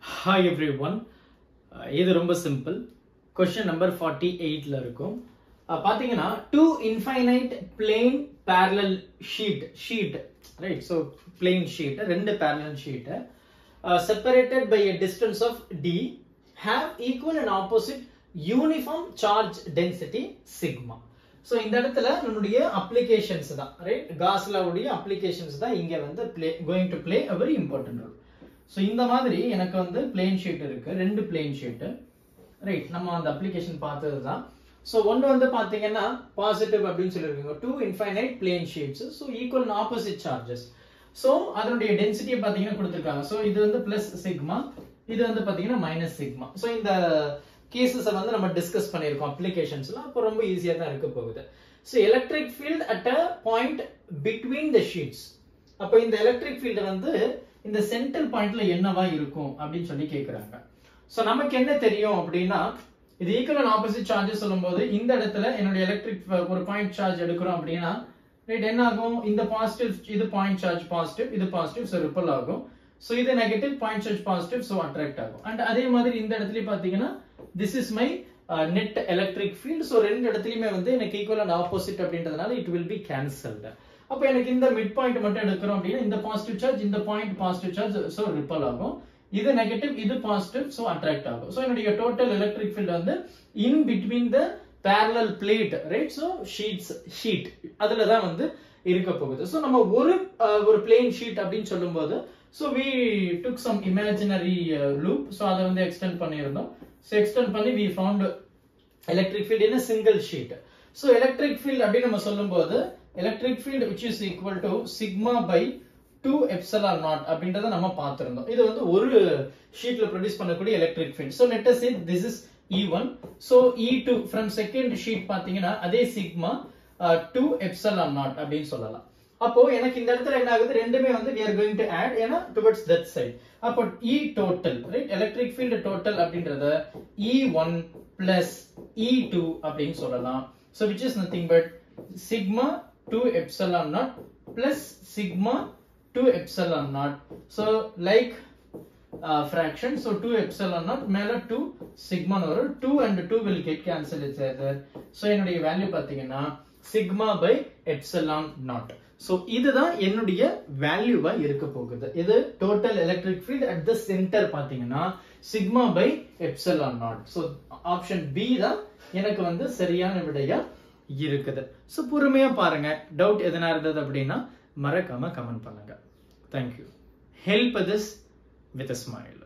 Hi everyone. இது ரொம்ப simple. Question number 48 ல இருக்கும். பாத்தீங்கன்னா two infinite plane parallel sheet right, so plane sheet ரெண்டு parallel sheet separated by a distance of d have equal and opposite uniform charge density sigma. So இந்த இடத்துல நம்மளுடைய applications தான், right, Gauss law உடைய applications தான் இங்க வந்து going to play a very important role. So இந்த மாதிரி எனக்கு வந்து plane sheet இருக்கு, ரெண்டு plane sheet, right, நம்ம அந்த application பார்த்தது தான். So ஒன்று வந்து பாத்தீங்கன்னா positive அப்படின்னு சொல்லிருக்கீங்க, two infinite plane sheets, so equal and opposite charges. So அதனுடைய density பாத்தீங்கன்னா கொடுத்திருக்காங்க. So இது வந்து plus sigma, இது வந்து பாத்தீங்கன்னா minus sigma. So இந்த cases வந்து நம்ம டிஸ்கஸ் பண்ணிருக்கோம் applications-ல, அப்போ ரொம்ப ஈஸியா தான் இருக்க போகுது. So electric field at a point between the sheets. அப்போ இந்த electric field வந்து இந்த சென்டர் பாயிண்ட்ல என்னவா இருக்கும் அப்படின்னு சொல்லி கேக்குறாங்க. சோ நமக்கு என்ன தெரியும் அப்படின்னா, இது ஈக்குவல் அண்ட் ஆப்போசிட் சார்ஜஸ் சொல்லும்போது இந்த இடத்துல என்னோட எலக்ட்ரிக் ஒரு பாயிண்ட் சார்ஜ் எடுக்கிறோம் அப்படின்னா, ரைட், என்ன ஆகும், இந்த பாசிட்டிவ், இது பாயிண்ட் சார்ஜ் பாசிட்டிவ், இது பாசிட்டிவ், சோ ரிப்பல் ஆகும். சோ இது negative, point charge positive, so attract ஆகும். அண்ட் அதே மாதிரி இந்த இடத்துல பாத்தீங்கன்னா this is my net electric field. So ரெண்டு இடத்துலயுமே வந்து எனக்கு ஈக்குவல் அண்ட் ஆப்போசிட் அப்படின்றதுனால இட் வில் பி கேன்சல்ட். அப்ப எனக்கு இந்த மிட் பாயிண்ட் மட்டும் எடுக்கிறோம் அப்படின்னா இந்த பாசிட்டிவ் சார்ஜ், இந்த point positive charge, so repel ஆகும். இது நெகட்டிவ், இது பாசிட்டிவ், சோ அட்ராக்ட் ஆகும். சோ என்னுடைய டோட்டல் எலக்ட்ரிக் ஃபீல்ட் வந்து in between the parallel plate, right, so sheet அதுல தான் வந்து இருக்க போகுது. சோ நம்ம ஒரு plane sheet அப்படின்னு சொல்லும்போது, so we took some imaginary loop, so அதை வந்து extend பண்ணியிருந்தோம். So extend பண்ணி we found electric field in a single sheet. So electric field அப்படின்னு நம்ம சொல்லும்போது electric field which is equal to sigma by 2 epsilon naught அப்படின்றத நம்ம பார்த்திருந்தோம். இது வந்து ஒரு ஷீட்ல ப்ரொடியூஸ் பண்ணக்கூடிய electric field. So let us say this is E1. So E2 from second sheet பாத்தீங்கன்னா அதே sigma 2 epsilon naught அப்படின்னு சொல்லலாம். அப்போ எனக்கு இந்த இடத்துல என்ன ஆகுது, ரெண்டுமே வந்து we are going to add ஏனா towards that side. அப்போ E total, right, electric field total அப்படின்றத E1 plus E2 அப்படின்னு சொல்லலாம். So which is nothing but sigma 2 epsilon naught plus sigma 2 epsilon naught. So like fraction, so 2 epsilon naught மேல 2 sigma வரும், 2 and 2 will get cancelled each other. So என்னுடைய value பாத்தீங்கன்னா sigma by epsilon naught. So இதுதான் என்னுடைய வேல்யூவா இருக்க போகுது. இது total electric field at the center பாத்தீங்கன்னா sigma by epsilon naught. So option B தான் எனக்கு வந்து சரியான விடையா இருக்குது. சோ பொறுமையா பாருங்க, டவுட் எதனா இருந்தது அப்படின்னா மறக்காம கமெண்ட் பண்ணுங்க. Thank you. Help this with a smile.